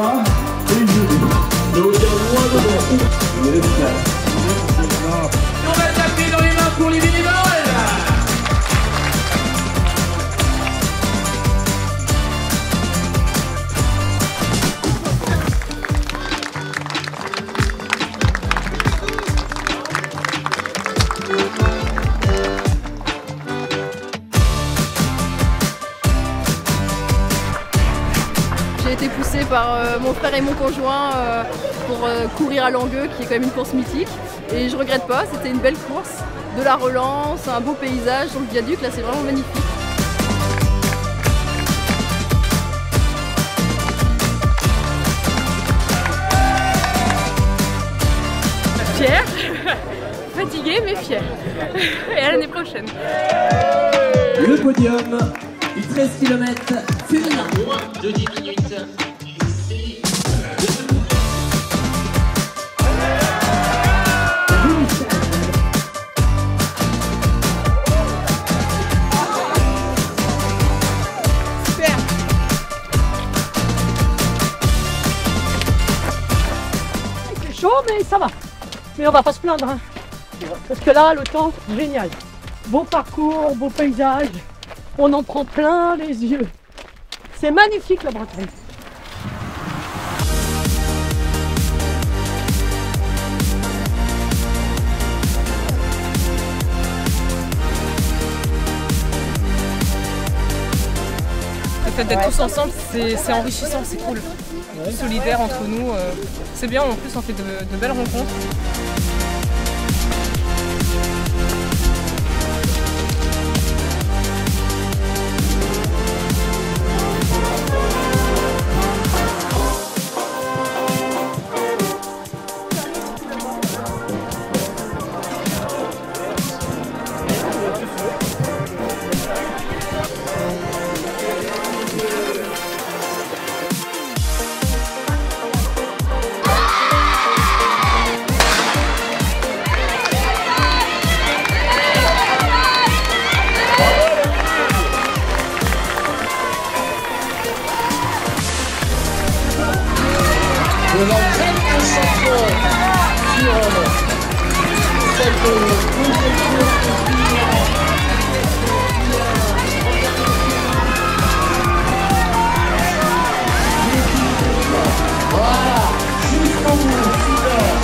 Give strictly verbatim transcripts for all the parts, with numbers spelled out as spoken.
Thomas et Julie. Nous avons moins de bon. On va taper dans les mains pour les bénévoles. J'ai été poussée par euh, mon frère et mon conjoint euh, pour euh, courir à Langueux, qui est quand même une course mythique. Et je regrette pas, c'était une belle course, de la relance, un beau paysage sur le viaduc, là c'est vraiment magnifique. Fière, fatiguée mais fière. Et à l'année prochaine. Le podium du treize kilomètres féminin. Moins de dix minutes. Super. C'est chaud mais ça va. Mais on va pas se plaindre. Hein. Parce que là, le temps, génial. Beau parcours, beau paysage. On en prend plein les yeux. C'est magnifique la Bretagne. Le fait d'être tous ensemble, c'est enrichissant, c'est cool. Solidaire entre nous, euh, c'est bien, en plus on fait de, de belles rencontres. Nous avons quelques champions sur cette voilà, jusqu'au bout, super.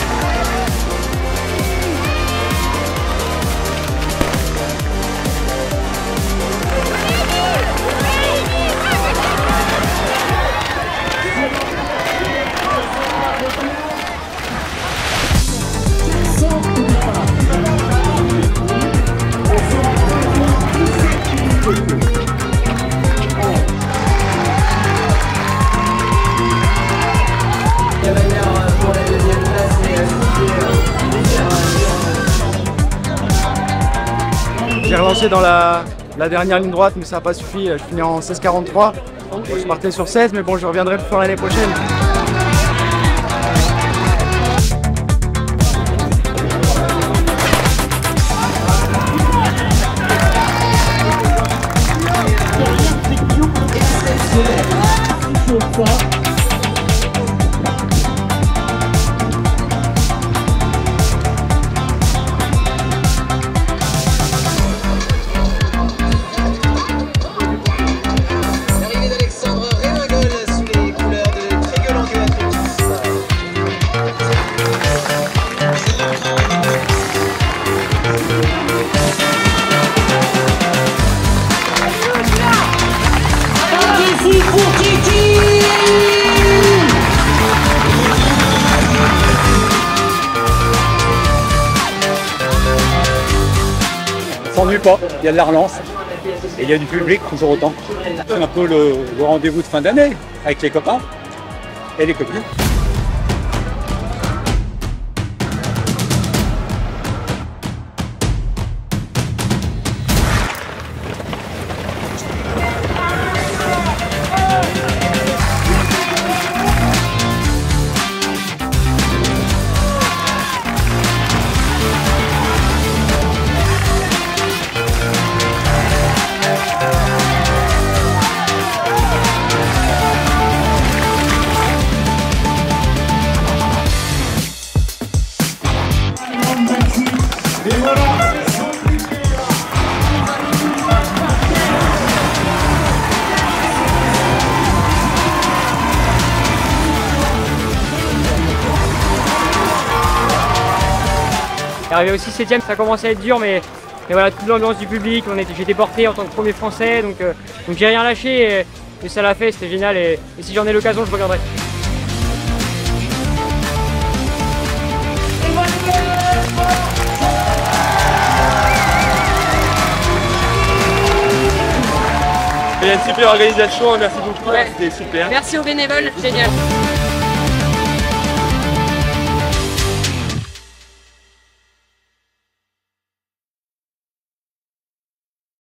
J'ai relancé dans la, la dernière ligne droite mais ça n'a pas suffi, je finis en seize quarante-trois. Je partais sur seize mais bon je reviendrai plus fort l'année prochaine. On s'ennuie pas, il y a de la relance et il y a du public toujours autant. C'est un peu le, le rendez-vous de fin d'année avec les copains et les copines. Et arrivé aussi septième, ça commence à être dur, mais, mais voilà, toute l'ambiance du public, j'étais porté en tant que premier français, donc, euh, donc j'ai rien lâché, et, et ça l'a fait, c'était génial, et, et si j'en ai l'occasion, je reviendrai. Il y a une super organisation, merci beaucoup, Ouais. c'était super. Merci aux bénévoles, génial.